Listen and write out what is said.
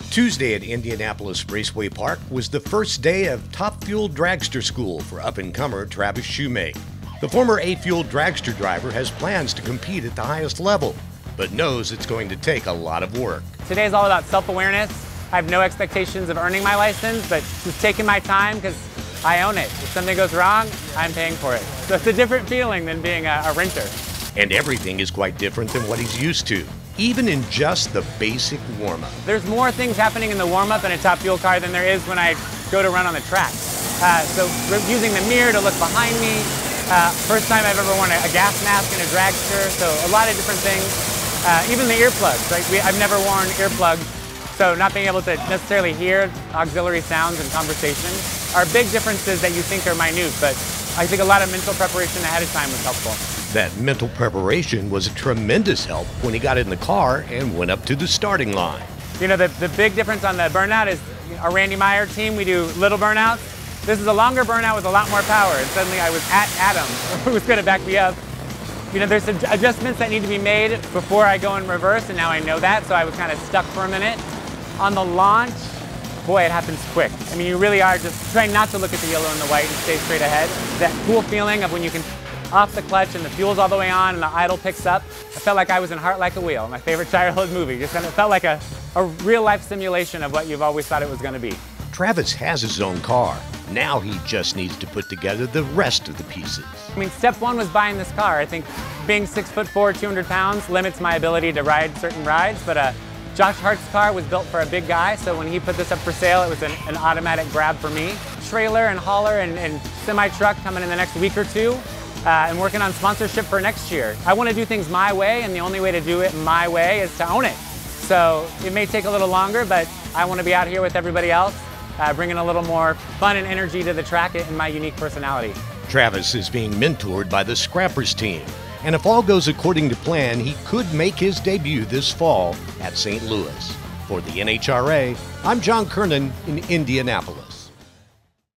Tuesday at Indianapolis Raceway Park was the first day of Top Fuel Dragster School for up-and-comer Travis Shumake. The former Fuel Dragster driver has plans to compete at the highest level, but knows it's going to take a lot of work. Today is all about self-awareness. I have no expectations of earning my license, but just taking my time because I own it. If something goes wrong, I'm paying for it. So it's a different feeling than being a renter. And everything is quite different than what he's used to, even in just the basic warm-up. There's more things happening in the warm-up in a Top Fuel car than there is when I go to run on the track. So using the mirror to look behind me, first time I've ever worn a gas mask in a dragster, so a lot of different things. Even the earplugs, right? I've never worn earplugs, so not being able to necessarily hear auxiliary sounds and conversation are big differences that you think are minute, but I think a lot of mental preparation ahead of time was helpful. That mental preparation was a tremendous help when he got in the car and went up to the starting line. You know, the big difference on the burnout is our Randy Meyer team, we do little burnouts. This is a longer burnout with a lot more power, and suddenly I was at Adam, who was going to back me up. You know, there's some adjustments that need to be made before I go in reverse, and now I know that, so I was kind of stuck for a minute. On the launch, boy, it happens quick. I mean, you really are just trying not to look at the yellow and the white and stay straight ahead. That cool feeling of when you can off the clutch and the fuel's all the way on and the idle picks up. I felt like I was in Heart Like a Wheel, my favorite childhood movie. Just kind of felt like a real-life simulation of what you've always thought it was going to be. Travis has his own car. Now he just needs to put together the rest of the pieces. I mean, step one was buying this car. I think being 6'4", 200 pounds limits my ability to ride certain rides, but Josh Hart's car was built for a big guy, so when he put this up for sale, it was an automatic grab for me. Trailer and hauler and semi-truck coming in the next week or two, and working on sponsorship for next year. I want to do things my way, and the only way to do it my way is to own it. So it may take a little longer, but I want to be out here with everybody else, bringing a little more fun and energy to the track in my unique personality. Travis is being mentored by the Scrappers team, and if all goes according to plan, he could make his debut this fall at St. Louis. For the NHRA, I'm Kernan in Indianapolis.